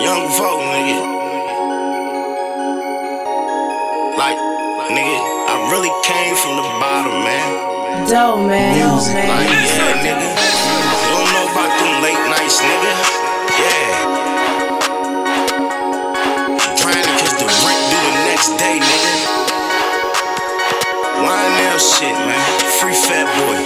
Young Vogue, nigga. Like, nigga, I really came from the bottom, man. Dope, man. Music, like, yeah, nigga. You don't know about them late nights, nigga. Yeah. Trying to catch the rent due the next day, nigga. YNL shit, man. Free Fat Boy.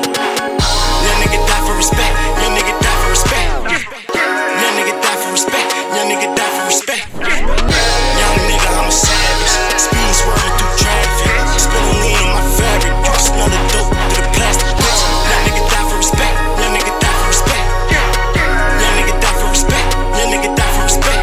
Young nigga die for respect. Young nigga die for respect. Young nigga die for respect. Young nigga die for respect. Young nigga, I'm a savage. Speed swerving through traffic. Spilling lean on my fabric. You can smell the dope through the plastic, bitch. Young nigga die for respect. Young nigga die for respect. Young nigga die for respect. Young nigga die for respect.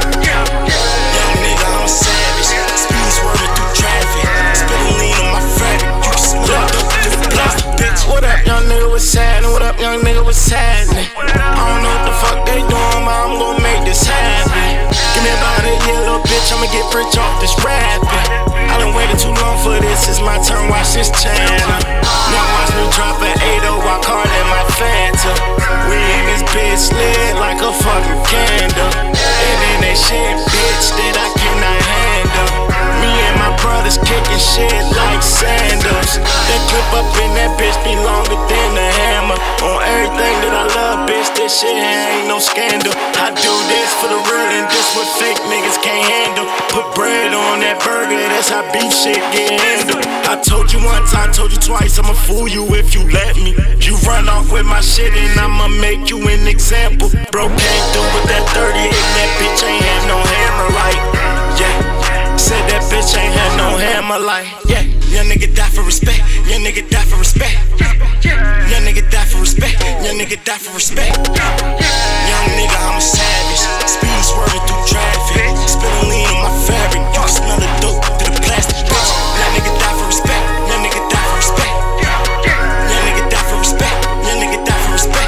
Young nigga, I'm a savage. Speed swerving through traffic. Spilling lean on my fabric. You can smell the dope through the plastic, bitch. What up, young nigga? What's happening? What up, young nigga? What's happening? I don't know what the fuck they doing, but I'm gon' make this happen. Give me about a year, little bitch, I'ma get rich off this rapping. I done waited too long for this, it's my turn, watch this channel. Now watch me drop an 8-0, I call that my Phantom. We in this bitch lit like a fucking candle. And then they shit, bitch, that I cannot handle. Me and my brothers kicking shit like sandals. That clip up in that bitch be longer than the hammer. On everything that I love, bitch, this shit ain't no scandal. I do this for the real and this what fake niggas can't handle. Put bread on that burger, that's how beef shit get handled. I told you once, I told you twice, I'ma fool you if you let me. You run off with my shit and I'ma make you an example. Bro came through with that 38 and that bitch ain't had no hammer like, yeah. Said that bitch ain't had no hammer like, yeah. Young nigga die for respect, young nigga die for respect. Young nigga die for respect, young nigga die for respect. Young nigga, I'm a savage. Speed swerving through traffic. Spilling lean on my fabric. You can smell the dope through the plastic, bitch. Young nigga die for respect, young nigga die for respect. Young nigga die for respect, young nigga die for respect.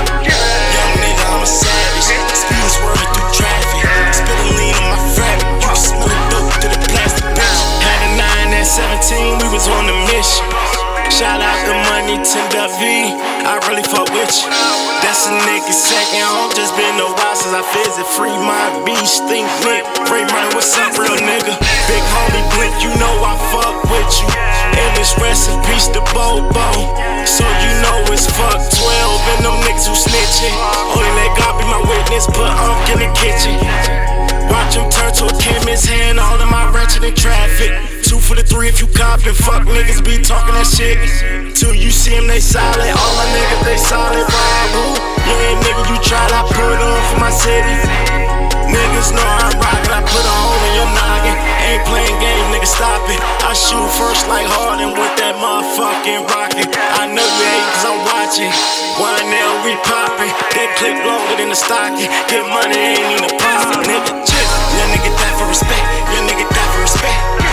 Young nigga, I'm a savage. Speed swerving through traffic. Spilling lean on my fabric. You can smell the dope through the plastic, bitch. Had a 9 at 17, we was on a mission. Shout out to Money Tender V, I really fuck with you. That's a nigga second home, just been a while since I visit. Free my beast, think Nick. Free money, what's up, real nigga? Big homie Blink, you know I fuck with you. And this rest in peace to Bobo. So you know it's fuck 12 and them niggas who snitching. Only let God be my witness, put Unc in the kitchen. Watch him turn to a chemist, hand all of my ratchet in traffic. 2 for the 3 if you coppin', fuck niggas be talking that shit. Till you see them, they solid. All my niggas, they solid. Rob who? Yeah, nigga, you tried, I put on for my city. Niggas know I'm rockin', I put a hole in your noggin. Ain't playing games, nigga, stop it. I shoot first like Harden with that motherfucking rocket. I know you hate cause I'm watching. YNL, we poppin'. That clip longer than the stocking. Get money, ain't even a problem, nigga. Young nigga die for respect. Young nigga die for respect.